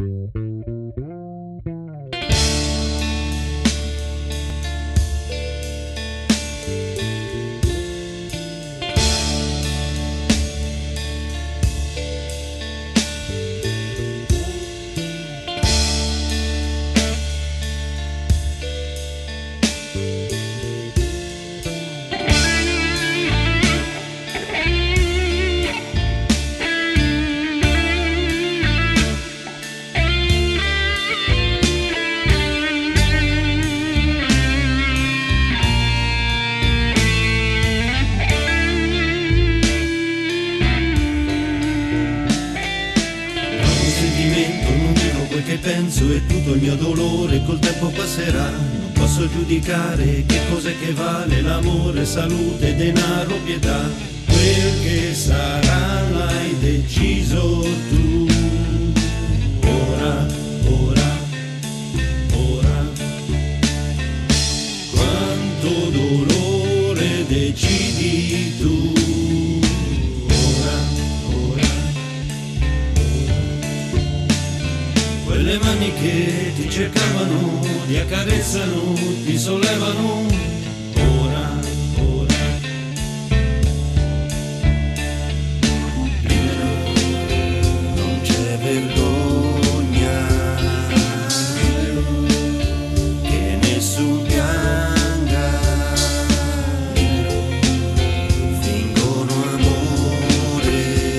Non dico quel che penso e tutto il mio dolore col tempo passerà. Non posso giudicare che cos'è che vale l'amore, salute, denaro, pietà. Quel che sarà l'hai deciso tu. Ora, ora, ora. Quanto dolore decidi tu. Quelle mani che ti cercavano, ti accarezzano, ti sollevano, ora, ora. Non c'è vergogna, che nessun pianga, fingono amore.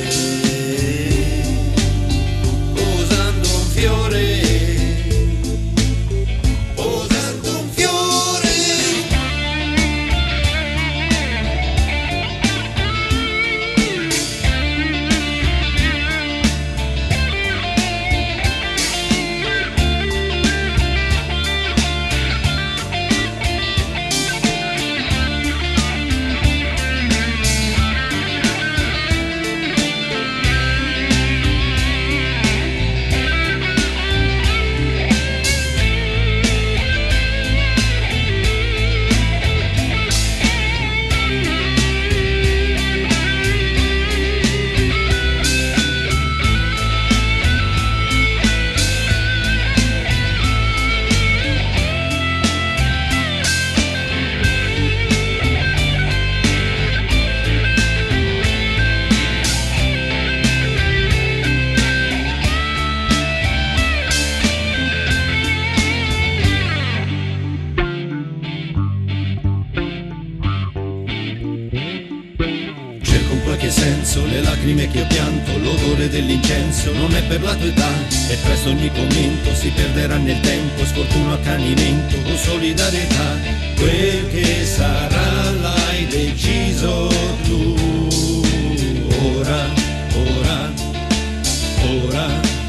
Che senso, le lacrime che ho pianto, l'odore dell'incenso, non è per la tua età, e presto ogni commento si perderà nel tempo, sfortuna, accanimento o solidarietà. Quel che sarà l'hai deciso tu, ora, ora, ora.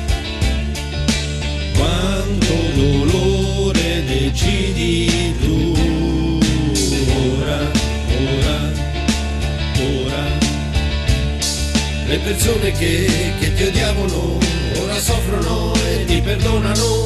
Quanto dolore decidi tu, ora, ora, ora. Le persone che ti odiavano ora soffrono e ti perdonano.